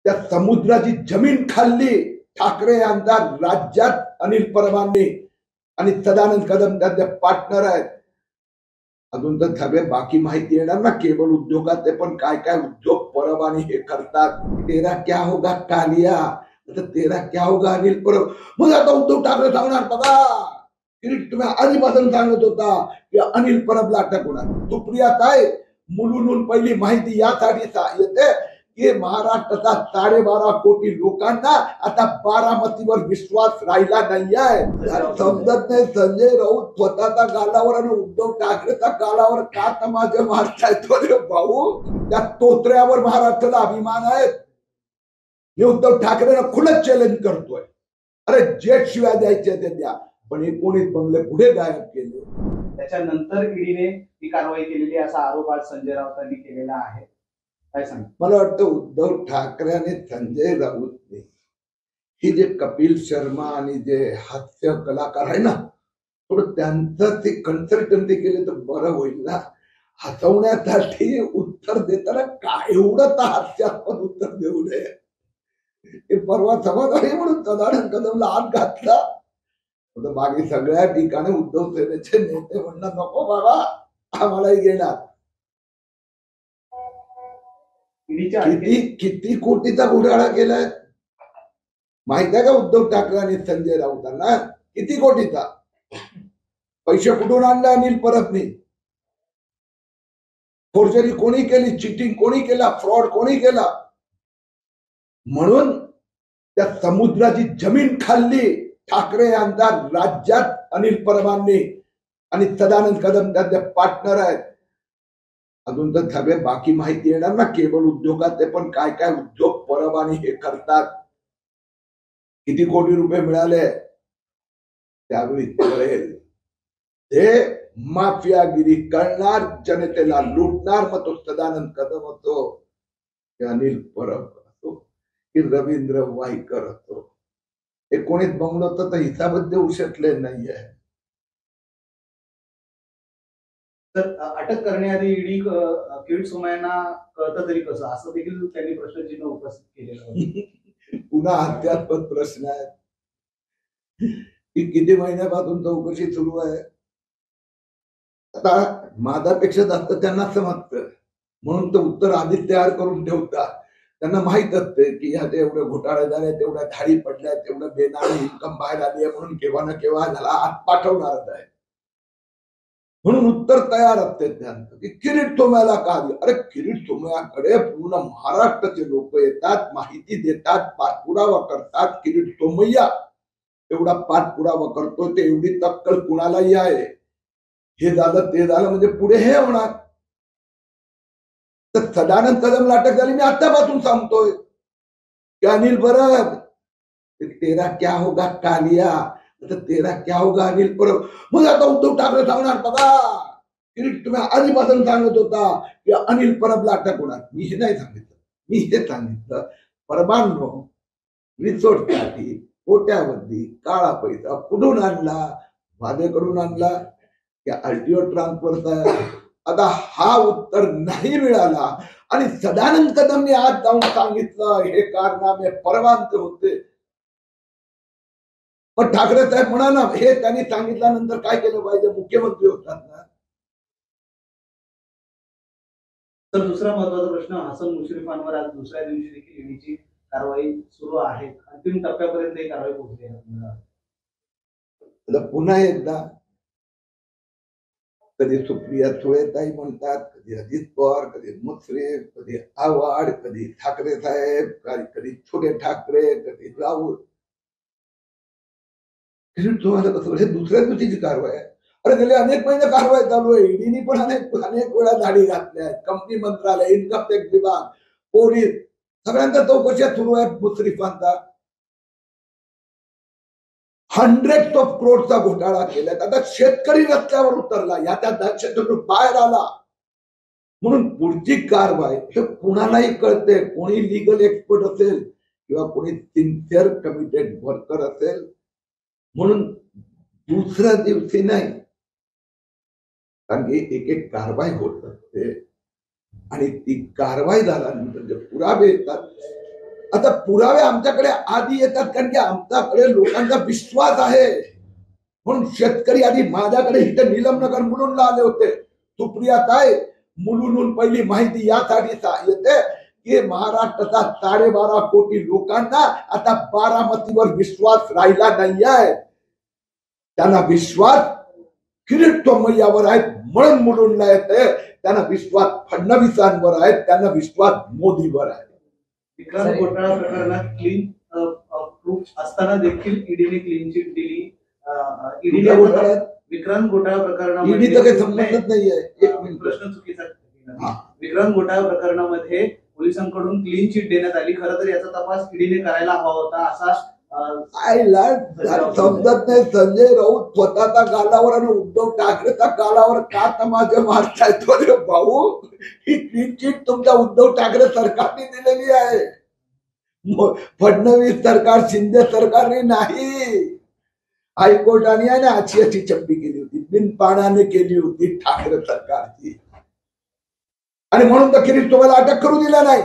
त्या समुद्राची जमीन खाल्ली ठाकरे आमदार राज्यात अनिल परबांनी आणि सदानंद कदम त्यांचे पार्टनर आहेत. अजून तर सगळे बाकी माहिती येणार ना केबल उद्योगात ते पण काय काय उद्योग परब आणि हे करतात. तेरा क्या होगा कालिया, तेरा क्या होगा अनिल परब. मग आता उद्धव ठाकरे सांगणार बघा तुम्ही आधीपासून सांगत होता की अनिल परबला अटक होणार. सुप्रियाताई मुलुंडून पहिली माहिती यासाठी येते की महाराष्ट्राचा 12.5 कोटी लोकांना आता बारामतीवर विश्वास राहिला नाहीये. समजत नाही संजय राऊत स्वतःचा गालावर आणि उद्धव ठाकरेचा गालावर का तमाशे मारतायत रे भाऊ. त्या तोत्र्यावर महाराष्ट्राला अभिमान आहे. मी उद्धव ठाकरेंना खुलं चॅलेंज करतोय, अरे जेट शिवाय द्यायचे ते द्या, पण 19 बंगले पुढे गायब केले. त्याच्यानंतर ईडीने ही कारवाई केलेली असा आरोप आज संजय राऊतांनी केलेला आहे. काय सांग? मला वाटतं उद्धव ठाकरे आणि संजय राऊतने ही जे कपिल शर्मा आणि जे हास्य कलाकार आहे ना, थोडं त्यांचं ते कन्सल्टन्सी केले तर बरं होईल ना. हसवण्यासाठी उत्तर देताना काय एवढं तर हास्यास्पद उत्तर देऊ नये. ते परवा समाधानी म्हणून सदानंद कदमला आत घातला. बाकी सगळ्या ठिकाणी उद्धव सेनेचे नेते म्हणणार नको बाबा आम्हालाही घेणार. किती कोटीचा घोटाळा केलाय माहित आहे का उद्धव ठाकरे आणि संजय राऊतांना? किती कोटीचा पैसे कुठून आणले अनिल परबने? फोर्जरी कोणी केली, चिटिंग कोणी केला, फ्रॉड कोणी केला? म्हणून त्या समुद्राची जमीन खाल्ली ठाकरे आमदार राज्यात अनिल परबांनी आणि सदानंद कदम त्यांचे पार्टनर आहेत. अजून तर सगळे बाकी माहिती येणार ना केबल उद्योगात ते पण काय काय उद्योग परब आणि हे करतात. किती कोटी रुपये मिळाले त्यावेळी कळेल. ते माफियागिरी करणार, जनतेला लुटणार. मग तो सदानंद कदम असो की अनिल परब असो की रवींद्र वाईकर असो, 19 बंगलो तर हिसाबच देऊ शकले नाहीये. तर अटक करण्याआधी ईडी किरीट सोमय्यांना कळतं तरी कसं, असं देखील त्यांनी प्रश्नचिन्ह उपस्थित केलेलं. पुन्हा हास्यास्पद प्रश्न आहे की किती महिन्यापासून चौकशी सुरू आहे. आता माझ्यापेक्षा जास्त त्यांना समजतं म्हणून ते उत्तर आधीच तयार करून ठेवतात. त्यांना माहित असते की ह्या एवढे घोटाळे झाले, तेवढ्या धाडी पडल्या, तेवढं बेनामी इन्कम बाहेर आली आहे, म्हणून केव्हा ना केव्हा झाला आत पाठवणारच आहे. म्हणून उत्तर तयार असते त्यांचं की किरीट सोमय्याला का आली. अरे किरीट सोमय्याकडे पूर्ण महाराष्ट्राचे लोक येतात, माहिती देतात, पाठपुरावा करतात. किरीट सोमय्या एवढा पाठपुरावा करतो, ते एवढी तक्कल कुणालाही आहे. हे झालं ते झालं म्हणजे पुढे हे होणार. तर सदानंद कदमला अटक झाली, मी आतापासून सांगतोय की अनिल परब तेरा क्या होगा कालिया, तेरा क्या होगा अनिल परब. मग आता उद्धव ठाकरे सांगणार बघा तुम्ही आधीपासून सांगत होता की अनिल परबला अटक होणार. मी हे नाही सांगितलं, मी हे सांगितलं परबांनो रिसोर्टसाठी कोट्यावधी काळा पैसा कुठून आणला? वादेकडून आणला की आरटीओ ट्रान्सफरचा? आता हा उत्तर नाही मिळाला आणि सदानंद कदमने आज जाऊन सांगितलं हे कारनामे परवानचे होते. पण ठाकरे साहेब म्हणा ना, हे त्यांनी सांगितल्यानंतर काय केलं पाहिजे? मुख्यमंत्री होतात ना. तर दुसरा महत्वाचा प्रश्न, हसन मुश्रीफांवर आज दुसऱ्या दिवशी देखील ईडीची कारवाई सुरू आहे. अंतिम टप्प्यापर्यंत ही कारवाई पोहोचली आहे. पुन्हा एकदा कधी सुप्रिया सुळेताई म्हणतात, कधी अजित पवार, कधी मुश्रीफ, कधी आव्हाड, कधी ठाकरे साहेब, कधी छोटे ठाकरे, कधी राऊत. हे दुसऱ्या दिवशीची कारवाई आहे. अरे गेले अनेक महिने कारवाई चालू आहे. ईडीनी पण अनेक वेळा धाडी घातल्या आहेत. कंपनी मंत्रालय, इन्कम टॅक्स विभाग, पोलीस सगळ्यांच्या चौकशा सुरू आहेत. मुश्रीफांचा hundreds of crores घोटाळा केलाय. आता शेतकरी रस्त्यावर उतरला, या त्या दहशतीतून बाहेर आला. म्हणून पुढची कारवाई हे कुणालाही कळते. कोणी लिगल एक्सपर्ट असेल किंवा कोणी सिन्सिअर कमिटेड वर्कर असेल. म्हणून दुसऱ्या दिवशी नाही, कारण एक एक कारवाई होत असते आणि ती कारवाई झाल्यानंतर जे पुरावे येतात आता पुरावे आमच्याकडे आधी येतात कारण की आमच्याकडे लोकांचा विश्वास आहे. म्हणून शेतकरी आधी माझ्याकडे इथे निलमनगर मुलुंडला आले होते. सुप्रियाताई, मुलुंडहून पहिली माहिती यासाठी येते की महाराष्ट्राचा 12.5 कोटी लोकांना आता बारामतीवर विश्वास राहिला नाही आहे. त्यांना विश्वास किरीट सोमय्यावर आहे म्हणून मुलुंडला येते. त्यांना विश्वास फडणवीसांवर आहे, त्यांना विश्वास मोदीवर आहे. विक्रांत घोटाळा प्रकरणात क्लीन प्रूफ असताना देखील ईडीने क्लीन चिट दिली. ईडीने विक्रांत घोटाळा प्रकरणामध्ये ईडीचा काही संबंधच नाहीये. एक मिनिट, प्रश्न चुकीचा. विक्रांत घोटाळा प्रकरणामध्ये पोलिसांकडून क्लीन चिट देण्यात आली. खरं तर याचा तपास ईडीने करायला हवा होता असा समजत नाही. संजय राऊत स्वतःच्या गालावर आणि उद्धव ठाकरेच्या गालावर का तमाशे मारताय तो रे भाऊ. ही क्लीन चिट तुमच्या उद्धव ठाकरे सरकारने दिलेली आहे, फडणवीस सरकार, शिंदे सरकारने नाही. हायकोर्टाने आहे ना अशी चप्पी केली होती, बिनपाण्याने केली होती ठाकरे सरकारची. आणि म्हणून तर किरीट तुम्हाला अटक करू दिला नाही.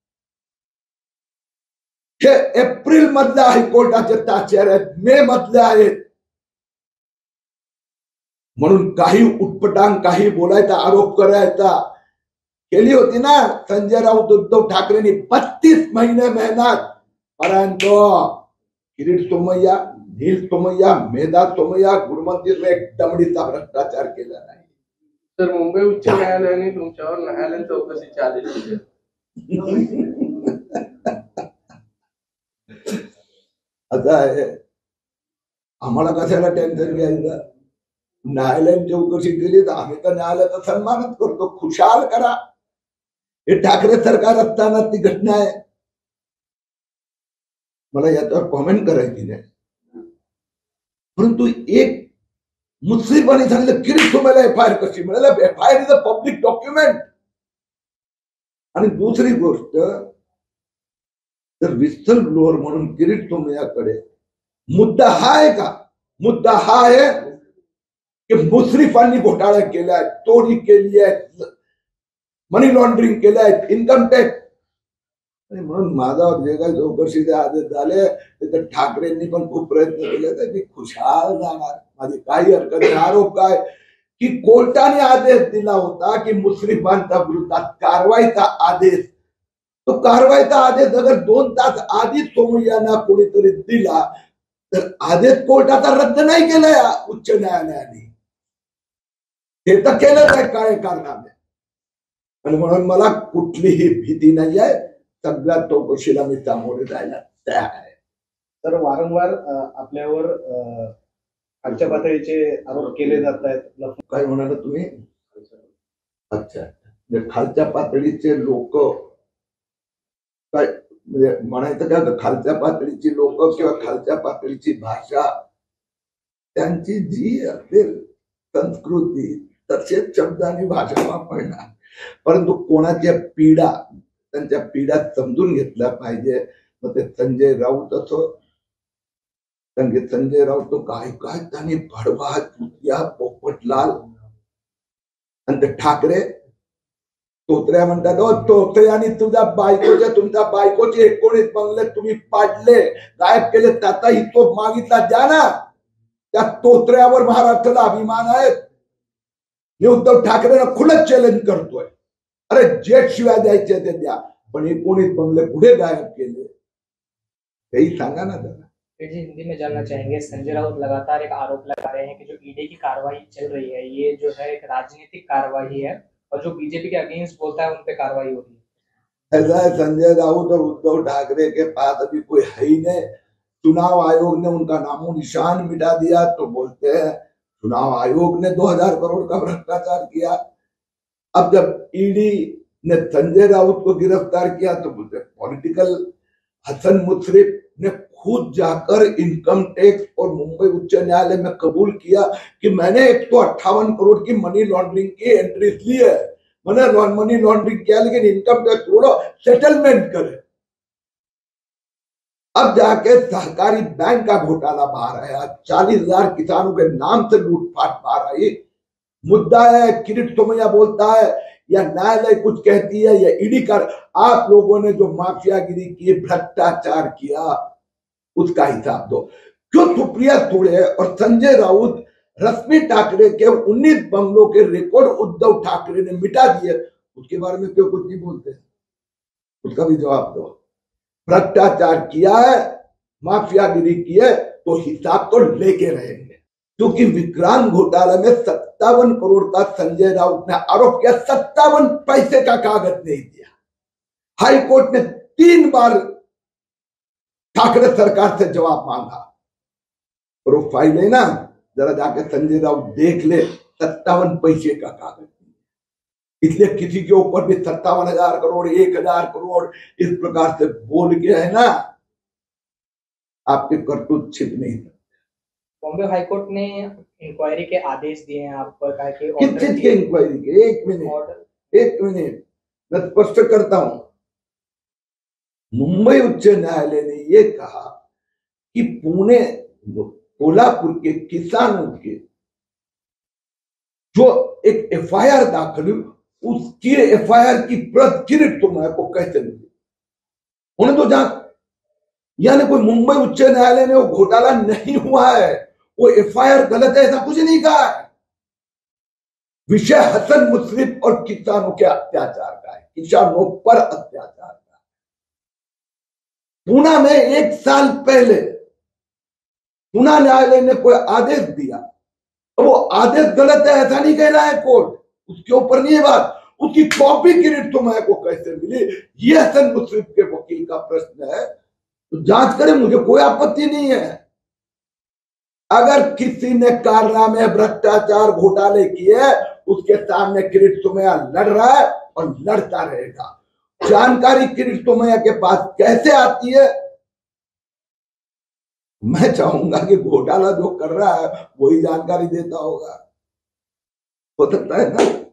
हे एप्रिल मधल्या हायकोर्टाचे ताचेर आहेत, मे मधले आहेत. म्हणून काही उटपटांग काही बोलायचा, आरोप करायचा केली होती ना संजय राऊत, उद्धव ठाकरेंनी 32 महिने मेहनत. परंतु किरीट सोमय्या, नील सोमय्या, मेधा सोमय्या, गुरुमंदिर में एक दमडीचा भ्रष्टाचार केला नाही. तर मुंबई उच्च न्यायालयाने तुमच्यावर न्यायालयीन चौकशीचे आदेश दिले. आता आम्हाला कशाला टेन्शन घ्यायचं. न्यायालयीन चौकशी केली तर आम्ही तर न्यायालयाचा सन्मानच करतो. खुशाल करा. हे ठाकरे सरकार असताना ती घटना आहे. मला याच्यावर कॉमेंट करायची नाही. परंतु एक मुस्लिमांनी सांगितलं किरीट सोमय्याला एफआयआर कशी मिळाली. FIR is a public document. आणि दुसरी गोष्ट, तर विस्टल ब्लोअर म्हणून किरीट सोमय्याकडे मुद्दा हा आहे का? मुद्दा हा आहे की मुश्रीफांनी घोटाळा केलाय, चोरी केली आहे, मनी लॉन्ड्रिंग केलं आहे, इन्कम टॅक्स. आणि म्हणून माझा जे काही चौकशीचे आदेश झाले तर ठाकरेंनी पण खूप प्रयत्न केले तर मी खुशाल जाणार. माझी काही हरकत नाही. आरोप काय की कोर्टाने आदेश दिला होता की मुश्रीफांच्या विरोधात कारवाईचा आदेश. तो कारवाईचा आदेश अगर 2 तास आधी सोमय्यांना कोणीतरी दिला तर आदेश कोर्टाचा रद्द नाही केलाय उच्च न्यायालयाने. हे तर केलंच आहे काय कारणाने. आणि म्हणून मला कुठलीही भीती नाही आहे. सगळ्या चौकशीला मी सामोरे जायला तयार आहे. तर वारंवार आपल्यावर खालच्या पातळीचे आरोप केले जात आहेत. काय म्हणाल तुम्ही? अच्छा, म्हणजे खालच्या पातळीचे लोक काय म्हणजे म्हणायचं का? खालच्या पातळीची लोक किंवा खालच्या पातळीची भाषा, त्यांची जी असेल संस्कृती तसेच शब्द आणि भाषा वापरणार. परंतु कोणाच्या पीडा, त्यांच्या पीडा समजून घेतल्या पाहिजे. मग ते संजय राऊत असो, कारण की संजय राऊत तो काय काय त्यांनी भडवा, चुतिया, पोपटलाल आणि ते ठाकरे तोत्र्या म्हणतात. तोत्रे आणि तुमच्या बायकोचे 19 बंगले तुम्ही पाडले, गायब केले, त्याचा हिशोब मागितला द्या ना. त्या तोत्र्यावर महाराष्ट्राला अभिमान आहे. मी उद्धव ठाकरेंना खुलत चॅलेंज करतोय. अरे जेट शिवाय द्यायचे ते द्या, पण 19 बंगले पुढे गायब केले तेही सांगा ना जरा. जी हिंदी में जानना चाहेंगे, संजय राउत लगातार एक आरोप लगा रहे हैं कि जो ईडी की कार्रवाई चल रही है ये जो है एक राजनीतिक कार्रवाई है और जो बीजेपी के अगेंस्ट बोलता है उन पे कार्रवाई हो रही है. ऐसा है, संजय राउत और उद्धव ठाकरे के पास अभी कोई है ही नहीं. चुनाव आयोग ने उनका नामो निशान मिटा दिया तो बोलते हैं चुनाव आयोग ने 2000 करोड़ का भ्रष्टाचार किया. अब जब ईडी ने संजय राउत को गिरफ्तार किया तो बोलते पॉलिटिकल. हसन मुशर्रफ ने खुद जाकर इनकम टैक्स और मुंबई उच्च न्यायालय में कबूल किया कि मैंने 158 करोड़ की मनी लॉन्ड्रिंग की एंट्रीज ली है. मैंने मनी लॉन्ड्रिंग किया, लेकिन इनकम टैक्स छोड़ो, सेटलमेंट करे. अब जाके सहकारी बैंक का घोटाला बाहर आया. 40,000 किसानों के नाम से लूटपाट बाहर आई. मुद्दा है, किरीट सोमय्या बोलता है या न्यायालय कुछ कहती है या ईडी का, आप लोगों ने जो माफियागिरी की, भ्रष्टाचार किया, उसका हिसाब दो। क्यों सुप्रिया सुळे और संजय राउत रश्मि ठाकरे के 19 बंगलों के रिकॉर्ड उद्धव ठाकरे ने मिटा दिए, उसके बारे में क्यों कुछ नहीं बोलते? उसका भी जवाब दो। भ्रष्टाचार किया है, माफियागिरी की है, तो हिसाब तो लेके रहेंगे। क्योंकि विक्रांत घोटाला में 57 करोड़ का संजय राउत ने आरोप किया, 57 पैसे का कागज नहीं दिया। हाई कोर्ट ने 3 बार ठाकरे सरकार से जवाब मांगा। और वो फाइल है ना, जरा जाके संजय राउत देख ले, 57 पैसे का कागज। इसलिए किसी के ऊपर भी 57,000 करोड़, 1,000 करोड़ इस प्रकार से बोल के है ना, आपके करतूत छिप नहीं सकते। बॉम्बे हाईकोर्ट ने इंक्वायरी के आदेश दिए हैं आप पर, कहा कि किस चीज के इंक्वायरी के? एक मिनट मैं स्पष्ट करता हूं। मुंबई उच्च न्यायालय ने यह कहा कि पुणे कोल्हापुर के किसानों के जो एक एफआईआर दाखिल हुई, उसकी एफआईआर की प्रत किरीट तोमर को कैसे मिली? उन्हें तो जहां, यानी कोई मुंबई उच्च न्यायालय ने वो घोटाला नहीं हुआ है, वो एफआईआर गलत है, ऐसा कुछ नहीं कहा है। विषय हसन मुश्रीफ और किसानों के अत्याचार का है, किसानों पर अत्याचार का। पूना में 1 साल पहले पूना न्यायालय ने कोई आदेश दिया, तो वो आदेश गलत है ऐसा नहीं कह रहा है कोर्ट, उसके ऊपर नहीं है बात। उसकी कॉपी किरीट तोमर को कैसे मिली, ये हसन मुश्रीफ के वकील का प्रश्न है। तो जांच करें, मुझे कोई आपत्ति नहीं है। अगर किसी ने कारनामे, भ्रष्टाचार, घोटाले किए, उसके सामने किरीट तोमर लड़ रहा है और लड़ता रहेगा। जानकारी किरीट तोमर के पास कैसे आती है? मैं चाहूंगा कि घोटाला जो कर रहा है वही जानकारी देता होगा, हो सकता है ना।